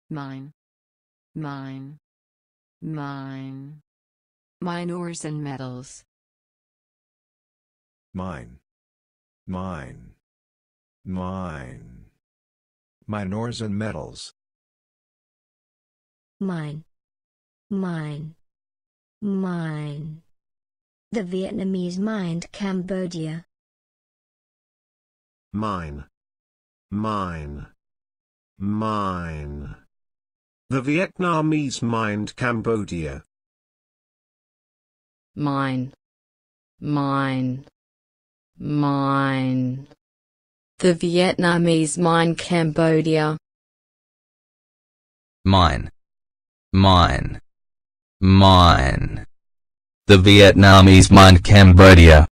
mine, mine, mine. Mine ores and metals. Mine, mine, mine. Mine ores and metals. Mine, mine, mine. The Vietnamese mined Cambodia. Mine, mine, mine. The Vietnamese mined Cambodia. Mine, mine, mine. The Vietnamese mine Cambodia. Mine, mine, mine. The Vietnamese mined Cambodia.